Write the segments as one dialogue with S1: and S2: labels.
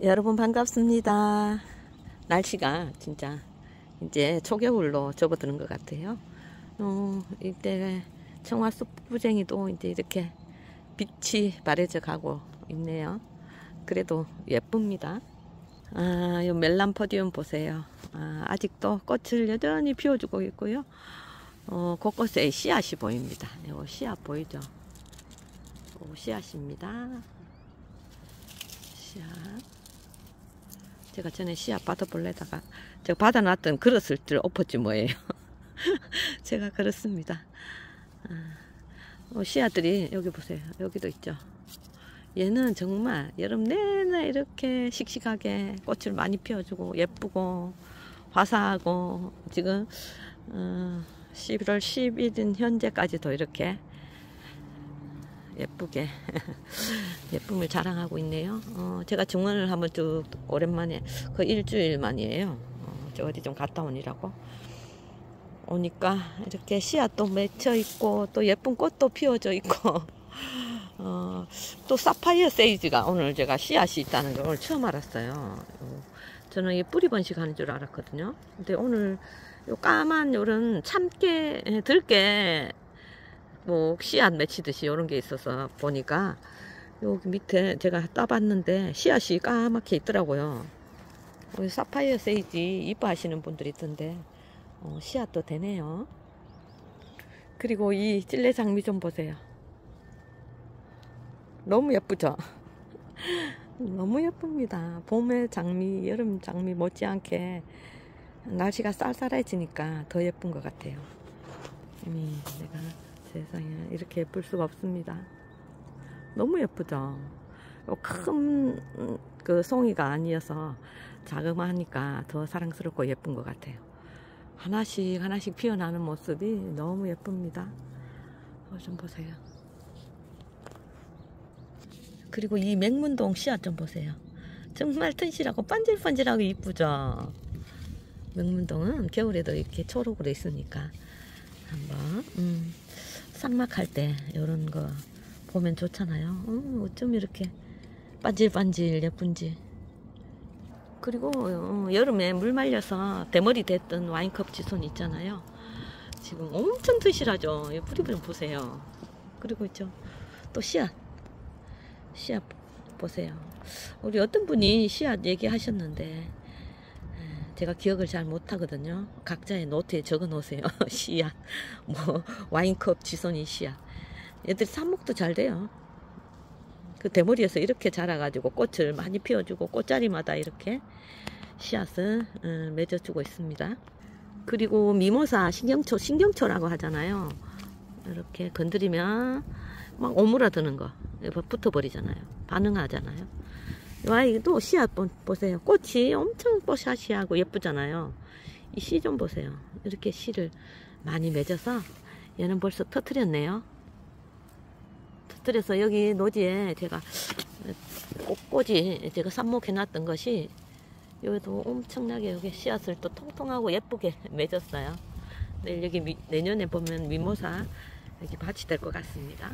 S1: 여러분 반갑습니다. 날씨가 진짜 이제 초겨울로 접어드는 것 같아요. 이때 청화쑥부쟁이도 이제 이렇게 빛이 바래져 가고 있네요. 그래도 예쁩니다. 요 멜란포디움 보세요. 아직도 꽃을 여전히 피워주고 있고요. 곳곳에 씨앗이 보입니다. 요 씨앗 보이죠? 씨앗입니다. 씨앗. 제가 전에 씨앗 받아볼래다가 제가 받아놨던 그릇을 엎었지 뭐예요. 제가 그렇습니다. 씨앗들이 여기 보세요. 여기도 있죠. 얘는 정말 여름 내내 이렇게 씩씩하게 꽃을 많이 피워주고 예쁘고 화사하고 지금 11월 10일인 현재까지도 이렇게 예쁘게 예쁨을 자랑하고 있네요. 제가 증언을 한번 쭉 오랜만에 그 일주일 만이에요. 저 어디 좀 갔다 오니라고 오니까 이렇게 씨앗도 맺혀 있고 또 예쁜 꽃도 피워져 있고 또 사파이어 세이지가 오늘 제가 씨앗이 있다는 걸 오늘 처음 알았어요. 저는 이 뿌리 번식하는 줄 알았거든요. 근데 오늘 요 까만 요런 참깨 들깨 뭐 씨앗 맺히듯이 이런 게 있어서 보니까 여기 밑에 제가 따봤는데 씨앗이 까맣게 있더라고요. 사파이어 세이지 이뻐하시는 분들이 있던데 씨앗도 되네요. 그리고 이 찔레장미 좀 보세요. 너무 예쁘죠? 너무 예쁩니다. 봄의 장미, 여름 장미 못지않게 날씨가 쌀쌀해지니까 더 예쁜 것 같아요. 내가 세상에 이렇게 예쁠 수가 없습니다. 너무 예쁘죠? 큰 그 송이가 아니어서 자그마하니까 더 사랑스럽고 예쁜 것 같아요. 하나씩 하나씩 피어나는 모습이 너무 예쁩니다. 좀 보세요. 그리고 이 맹문동 씨앗 좀 보세요. 정말 튼실하고 반질반질하고 이쁘죠? 맹문동은 겨울에도 이렇게 초록으로 있으니까 한번 쌍막할 때 이런 거 보면 좋잖아요. 어쩜 이렇게 반질반질 예쁜지. 그리고 여름에 물 말려서 대머리 됐던 와인컵 지손 있잖아요. 지금 엄청 튼실하죠. 이 뿌리 좀 보세요. 그리고 있죠. 또 씨앗 보세요. 우리 어떤 분이 씨앗 얘기하셨는데 제가 기억을 잘 못하거든요. 각자의 노트에 적어 놓으세요. 씨앗 뭐 와인컵 지손이 씨앗. 얘들이 삽목도 잘 돼요. 그 대머리에서 이렇게 자라가지고 꽃을 많이 피워주고 꽃자리마다 이렇게 씨앗을 맺어주고 있습니다. 그리고 미모사 신경초라고 하잖아요. 이렇게 건드리면 막 오므라드는 거 붙어버리잖아요. 반응하잖아요. 와이도 씨앗 보세요. 꽃이 엄청 뽀샤시하고 예쁘잖아요. 이 씨 좀 보세요. 이렇게 씨를 많이 맺어서 얘는 벌써 터트렸네요. 터트려서 여기 노지에 제가 꽃꽂이 제가 삽목해 놨던 것이 여기도 엄청나게 여기 씨앗을 또 통통하고 예쁘게 맺었어요. 내일 여기 내년에 보면 미모사 여기 밭이 될 것 같습니다.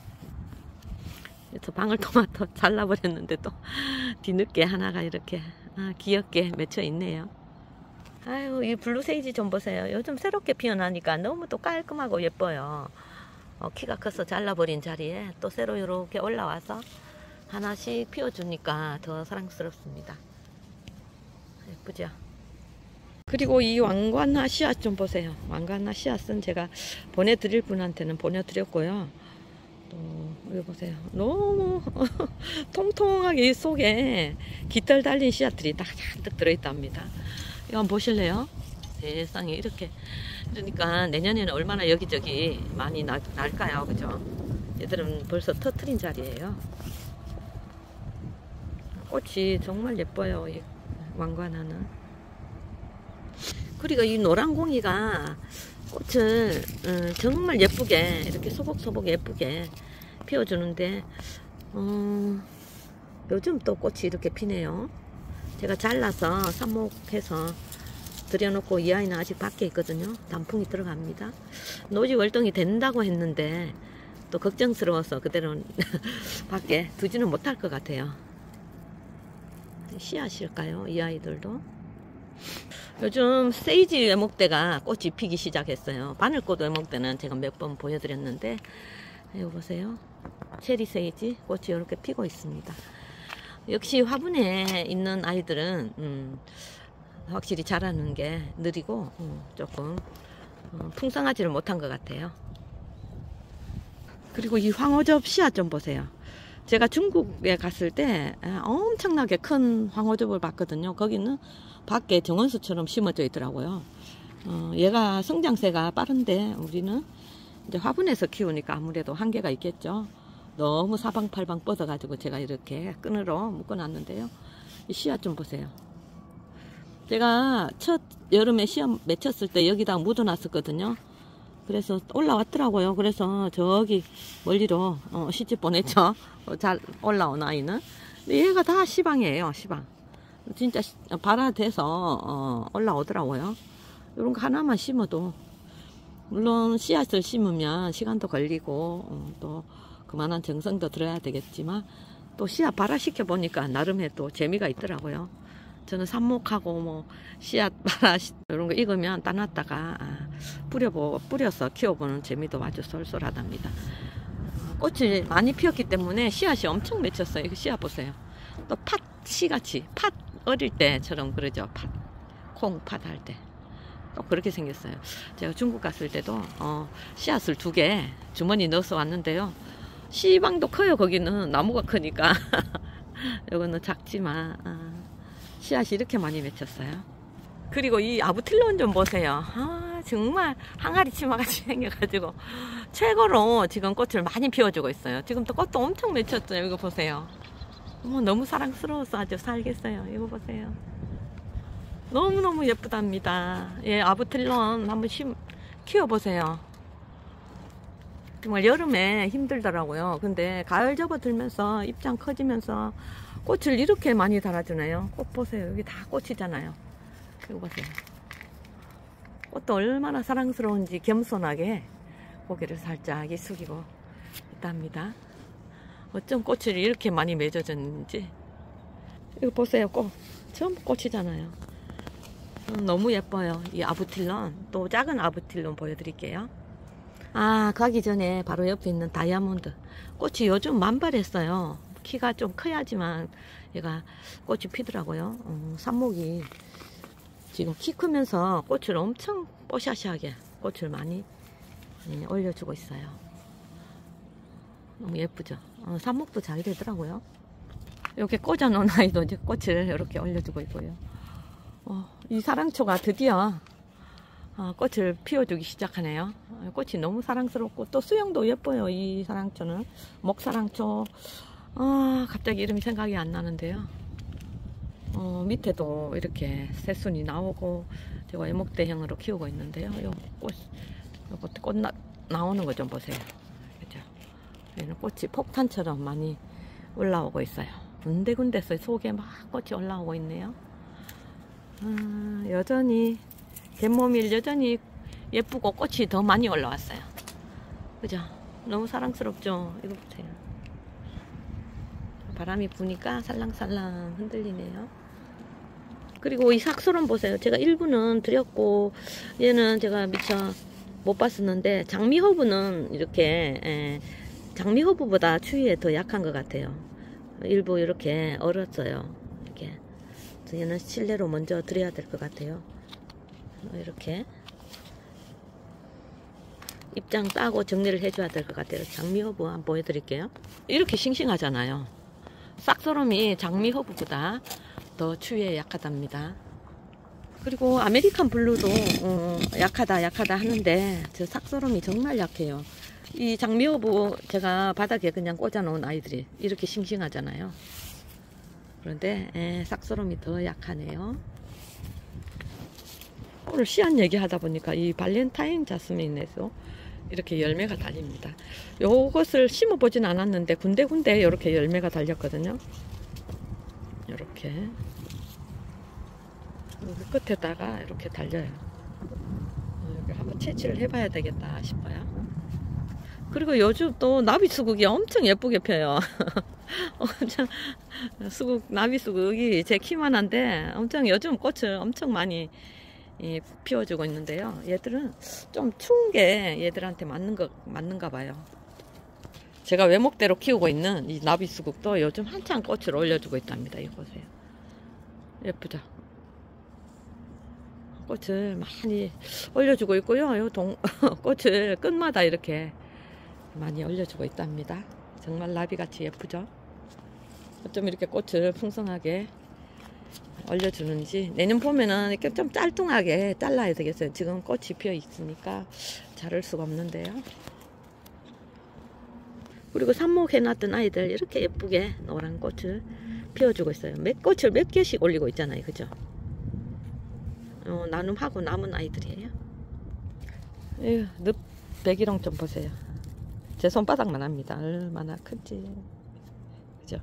S1: 그래서 방울토마토 잘라버렸는데 또 뒤늦게 하나가 이렇게 귀엽게 맺혀 있네요. 아유, 이 블루세이지 좀 보세요. 요즘 새롭게 피어나니까 너무 또 깔끔하고 예뻐요. 키가 커서 잘라버린 자리에 또 새로 이렇게 올라와서 하나씩 피워주니까 더 사랑스럽습니다. 예쁘죠? 그리고 이 왕관화 씨앗 좀 보세요. 왕관화 씨앗은 제가 보내드릴 분한테는 보내드렸고요. 또 여기 보세요. 너무 통통하게 이 속에 깃털 달린 씨앗들이 딱 잔뜩 들어있답니다. 이거 한번 보실래요? 세상에 이렇게. 그러니까 내년에는 얼마나 여기저기 많이 날까요? 그죠? 얘들은 벌써 터트린 자리예요. 꽃이 정말 예뻐요. 이 왕관화는. 그리고 이 노란공이가 꽃을 정말 예쁘게 이렇게 소복소복 예쁘게 피워주는데 요즘 또 꽃이 이렇게 피네요. 제가 잘라서 삽목해서 들여놓고 이 아이는 아직 밖에 있거든요. 단풍이 들어갑니다. 노지 월동이 된다고 했는데 또 걱정스러워서 그대로 밖에 두지는 못할 것 같아요. 씨앗일까요? 이 아이들도. 요즘 세이지 외목대가 꽃이 피기 시작했어요. 바늘꽃 외목대는 제가 몇 번 보여드렸는데, 이거 보세요. 체리 세이지 꽃이 이렇게 피고 있습니다. 역시 화분에 있는 아이들은 확실히 자라는 게 느리고 조금 풍성하지를 못한 것 같아요. 그리고 이 황호접 씨앗 좀 보세요. 제가 중국에 갔을 때 엄청나게 큰 황호접을 봤거든요. 거기는 밖에 정원수처럼 심어져 있더라고요. 얘가 성장세가 빠른데 우리는 이제 화분에서 키우니까 아무래도 한계가 있겠죠. 너무 사방팔방 뻗어가지고 제가 이렇게 끈으로 묶어놨는데요. 이 씨앗 좀 보세요. 제가 첫 여름에 씨앗 맺혔을 때 여기다 묻어놨었거든요. 그래서 올라왔더라고요. 그래서 저기 멀리로 시집 보냈죠. 잘 올라온 아이는. 근데 얘가 다 시방이에요. 시방. 진짜 발화돼서 올라오더라고요. 이런 거 하나만 심어도, 물론 씨앗을 심으면 시간도 걸리고 또 그만한 정성도 들어야 되겠지만, 또 씨앗 발화시켜 보니까 나름의 또 재미가 있더라고요. 저는 삽목하고 뭐 씨앗 발화 이런 거 익으면 따놨다가 뿌려서 키워보는 재미도 아주 쏠쏠하답니다. 꽃이 많이 피었기 때문에 씨앗이 엄청 맺혔어요. 이거 씨앗 보세요. 또 팥씨같이, 팥 어릴 때처럼 그러죠. 팥, 콩팥 할 때 또 그렇게 생겼어요. 제가 중국 갔을 때도 씨앗을 2개 주머니 넣어서 왔는데요. 씨방도 커요. 거기는 나무가 크니까. 이거는 작지만 씨앗이 이렇게 많이 맺혔어요. 그리고 이 아부틸론 좀 보세요. 정말 항아리 치마같이 생겨가지고 최고로 지금 꽃을 많이 피워주고 있어요. 지금 또 꽃도 엄청 맺혔어요. 이거 보세요. 너무 사랑스러워서 아주 살겠어요. 이거 보세요. 너무너무 예쁘답니다. 예, 아부틸론 한번 키워보세요. 정말 여름에 힘들더라고요. 근데 가을 접어들면서 입장 커지면서 꽃을 이렇게 많이 달아주네요. 꽃 보세요. 여기 다 꽃이잖아요. 이거 보세요. 꽃도 얼마나 사랑스러운지 겸손하게 고개를 살짝 숙이고 있답니다. 어쩜 꽃이 이렇게 많이 맺어졌는지. 이거 보세요. 꽃 전부 꽃이잖아요. 너무 예뻐요. 이 아부틸론. 또 작은 아부틸론 보여드릴게요. 가기 전에 바로 옆에 있는 다이아몬드. 꽃이 요즘 만발했어요. 키가 좀 커야지만 얘가 꽃이 피더라고요. 삽목이 지금 키 크면서 꽃을 엄청 뽀샤시하게 꽃을 많이 올려주고 있어요. 너무 예쁘죠. 삽목도 잘 되더라고요. 이렇게 꽂아놓은 아이도 이제 꽃을 이렇게 올려주고 있고요. 이 사랑초가 드디어 꽃을 피워주기 시작하네요. 꽃이 너무 사랑스럽고 또 수영도 예뻐요. 이 사랑초는 목사랑초. 갑자기 이름이 생각이 안 나는데요. 밑에도 이렇게 새순이 나오고 제가 외목대형으로 키우고 있는데요. 요 꽃 나오는 거 좀 보세요. 그죠? 얘는 꽃이 폭탄처럼 많이 올라오고 있어요. 군데군데서 속에 막 꽃이 올라오고 있네요. 여전히 갯모밀 여전히 예쁘고 꽃이 더 많이 올라왔어요. 그죠? 너무 사랑스럽죠? 이거 보세요. 바람이 부니까 살랑살랑 흔들리네요. 그리고 이 삭소론 보세요. 제가 일부는 드렸고 얘는 제가 미처 못 봤었는데, 장미허브는 이렇게 장미허브보다 추위에 더 약한 것 같아요. 일부 이렇게 얼었어요. 이렇게. 얘는 실내로 먼저 드려야 될 것 같아요. 이렇게 입장 따고 정리를 해줘야 될 것 같아요. 장미허브 한번 보여드릴게요. 이렇게 싱싱하잖아요. 싹소롬이 장미허브보다 더 추위에 약하답니다. 그리고 아메리칸 블루도 약하다 하는데 저 싹소롬이 정말 약해요. 이 장미허브 제가 바닥에 그냥 꽂아 놓은 아이들이 이렇게 싱싱하잖아요. 그런데 싹소롬이 더 약하네요. 오늘 씨앗 얘기하다 보니까 이 발렌타인 자스민에서 이렇게 열매가 달립니다. 요것을 심어보진 않았는데 군데군데 이렇게 열매가 달렸거든요. 이렇게 여기 끝에다가 이렇게 달려요. 여기 한번 채취를 해봐야 되겠다 싶어요. 그리고 요즘 또 나비수국이 엄청 예쁘게 펴요. 엄청 수국, 나비 수국이 제 키만 한데 엄청 요즘 꽃을 엄청 많이 피워주고 있는데요. 얘들은 좀 추운 게 얘들한테 맞는가 봐요. 제가 외목대로 키우고 있는 이 나비 수국도 요즘 한창 꽃을 올려주고 있답니다. 이거 보세요. 예쁘죠? 꽃을 많이 올려주고 있고요. 요 꽃을 끝마다 이렇게 많이 올려주고 있답니다. 정말 나비같이 예쁘죠? 어쩜 이렇게 꽃을 풍성하게 올려주는지. 내년 봄에는 이렇게 좀 짤뚱하게 잘라야 되겠어요. 지금 꽃이 피어 있으니까 자를 수가 없는데요. 그리고 삽목해놨던 아이들 이렇게 예쁘게 노란 꽃을 피워주고 있어요. 꽃을 몇 개씩 올리고 있잖아요. 그죠? 나눔하고 남은 아이들이에요. 에휴, 늪 백일홍 좀 보세요. 제 손바닥만 합니다. 얼마나 큰지. 그죠?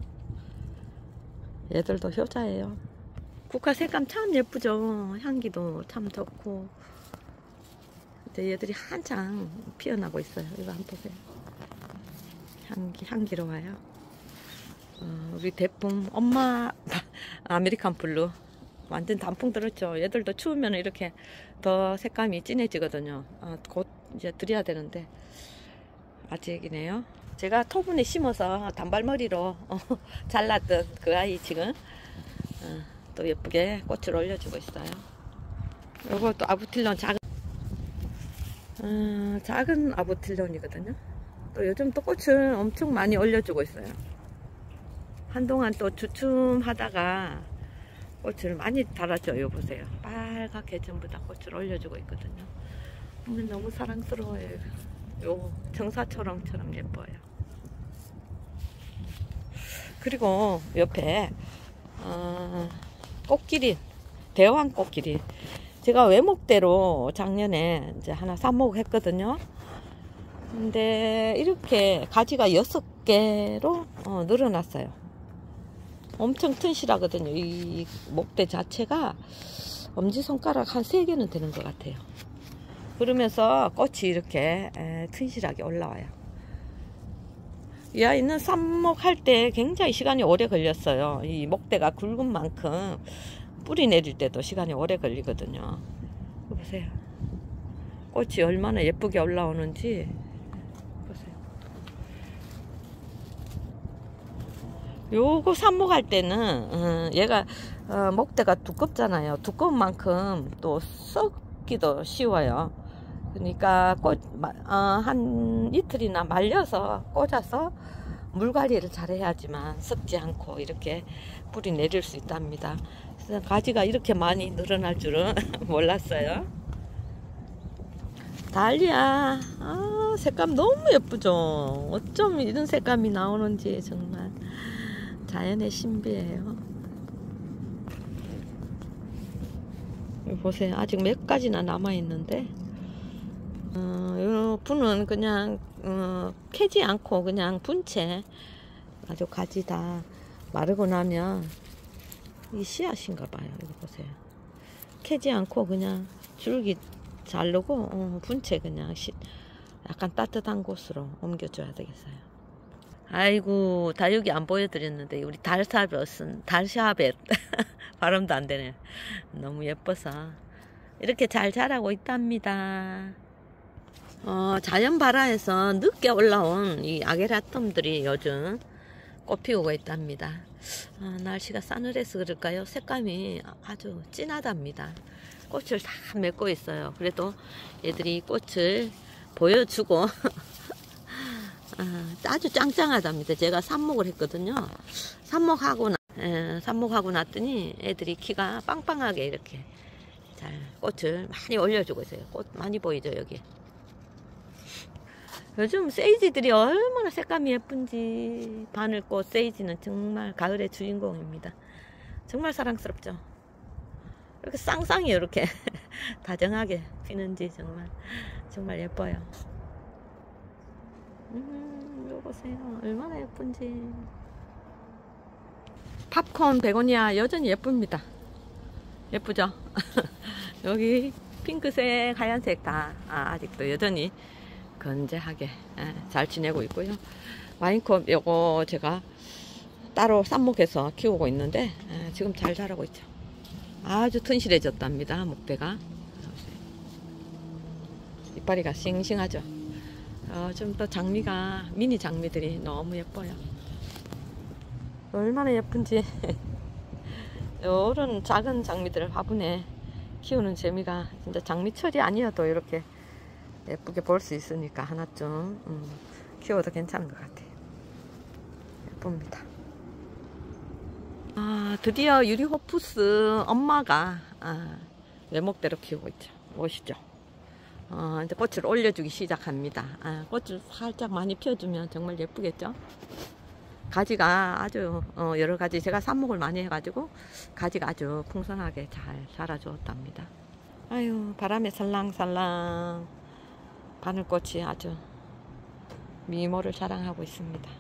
S1: 얘들도 효자예요. 국화 색감 참 예쁘죠? 향기도 참 좋고. 이제 얘들이 한창 피어나고 있어요. 이거 한번 보세요. 향기로워요. 우리 대품 엄마 아메리칸 블루 완전 단풍 들었죠. 얘들도 추우면 이렇게 더 색감이 진해지거든요. 곧 이제 드려야 되는데 아직이네요. 제가 토분에 심어서 단발머리로 잘랐던 그 아이 지금 또 예쁘게 꽃을 올려주고 있어요. 요것도 아부틸론 작은 아부틸론이거든요. 또 요즘 또 꽃을 엄청 많이 올려주고 있어요. 한동안 또 주춤하다가 꽃을 많이 달았죠. 이거 보세요. 빨갛게 전부 다 꽃을 올려주고 있거든요. 너무 사랑스러워요. 요 정사초롱처럼 예뻐요. 그리고 옆에 꽃길이, 대왕 꽃길이, 제가 외목대로 작년에 이제 하나 삽목했거든요. 근데 이렇게 가지가 6개로 늘어났어요. 엄청 튼실하거든요. 이 목대 자체가 엄지손가락 한 3개는 되는 것 같아요. 그러면서 꽃이 이렇게 튼실하게 올라와요. 이 아이는 삽목할 때 굉장히 시간이 오래 걸렸어요. 이 목대가 굵은 만큼 뿌리 내릴 때도 시간이 오래 걸리거든요. 보세요. 꽃이 얼마나 예쁘게 올라오는지 보세요. 요거 삽목할 때는 얘가 목대가 두껍잖아요. 두꺼운 만큼 또 썩기도 쉬워요. 그러니까 한 이틀이나 말려서 꽂아서 물관리를 잘 해야지만 썩지 않고 이렇게 뿌리 내릴 수 있답니다. 그래서 가지가 이렇게 많이 늘어날 줄은 몰랐어요. 달리아, 색감 너무 예쁘죠? 어쩜 이런 색감이 나오는지 정말 자연의 신비예요. 보세요. 아직 몇 가지나 남아있는데 요 분은 그냥 캐지 않고 그냥 분채 아주 가지 다 마르고 나면 이 씨앗인가 봐요. 이거 보세요. 캐지 않고 그냥 줄기 자르고 분채 그냥 약간 따뜻한 곳으로 옮겨줘야 되겠어요. 아이고, 다육이 안 보여드렸는데 우리 달샤벳 발음도 안 되네. 너무 예뻐서 이렇게 잘 자라고 있답니다. 자연발화에서 늦게 올라온 이 아게라텀들이 요즘 꽃 피우고 있답니다. 날씨가 싸늘해서 그럴까요? 색감이 아주 진하답니다. 꽃을 다 맺고 있어요. 그래도 얘들이 꽃을 보여주고 아주 짱짱하답니다. 제가 삽목을 했거든요. 삽목하고 났더니 애들이 키가 빵빵하게 이렇게 잘 꽃을 많이 올려주고 있어요. 꽃 많이 보이죠, 여기. 요즘 세이지들이 얼마나 색감이 예쁜지. 바늘꽃 세이지는 정말 가을의 주인공입니다. 정말 사랑스럽죠. 이렇게 쌍쌍이 이렇게 다정하게 피는지 정말 예뻐요. 이거 보세요. 얼마나 예쁜지. 팝콘 베고니아 여전히 예쁩니다. 예쁘죠? 여기 핑크색, 하얀색 다 아직도 여전히 건재하게 잘 지내고 있고요. 와인컵 요거 제가 따로 삽목해서 키우고 있는데 지금 잘 자라고 있죠. 아주 튼실해졌답니다. 목대가. 이파리가 싱싱하죠. 좀 더 장미가 미니 장미들이 너무 예뻐요. 얼마나 예쁜지. 이런 작은 장미들을 화분에 키우는 재미가 진짜 장미철이 아니어도 이렇게 예쁘게 볼 수 있으니까 하나쯤 키워도 괜찮은 것 같아요. 예쁩니다. 드디어 유리호푸스 엄마가 외목대로 키우고 있죠. 멋있죠. 이제 꽃을 올려주기 시작합니다. 꽃을 살짝 많이 펴주면 정말 예쁘겠죠. 가지가 아주 여러 가지 제가 삽목을 많이 해가지고 가지가 아주 풍성하게 잘 자라주었답니다. 아유, 바람에 살랑살랑 바늘꽃이 아주 미모를 자랑하고 있습니다.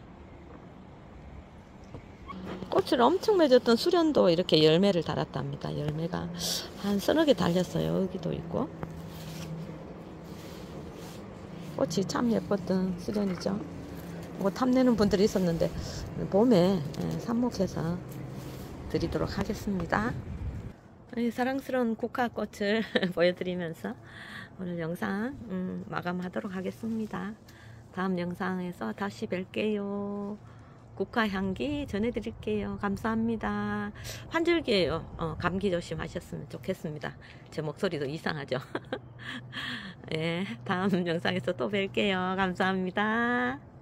S1: 꽃을 엄청 맺었던 수련도 이렇게 열매를 달았답니다. 열매가 한 서너 개 달렸어요. 여기도 있고. 꽃이 참 예뻤던 수련이죠. 뭐 탐내는 분들이 있었는데 봄에 삽목해서 드리도록 하겠습니다. 사랑스러운 국화꽃을 보여드리면서 오늘 영상 마감하도록 하겠습니다. 다음 영상에서 다시 뵐게요. 국화향기 전해드릴게요. 감사합니다. 환절기에요. 감기 조심하셨으면 좋겠습니다. 제 목소리도 이상하죠. 예, 다음 영상에서 또 뵐게요. 감사합니다.